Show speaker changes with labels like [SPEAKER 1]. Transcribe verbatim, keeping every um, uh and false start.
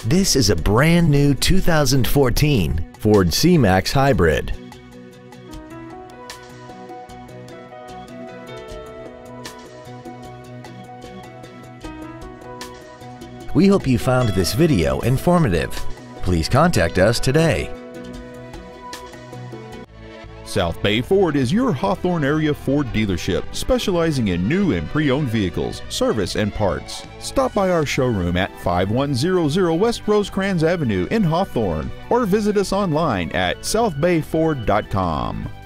[SPEAKER 1] This is a brand new two thousand fourteen Ford C-Max Hybrid. We hope you found this video informative. Please contact us today.
[SPEAKER 2] South Bay Ford is your Hawthorne area Ford dealership, specializing in new and pre-owned vehicles, service, and parts. Stop by our showroom at five one zero zero West Rosecrans Avenue in Hawthorne, or visit us online at south bay ford dot com.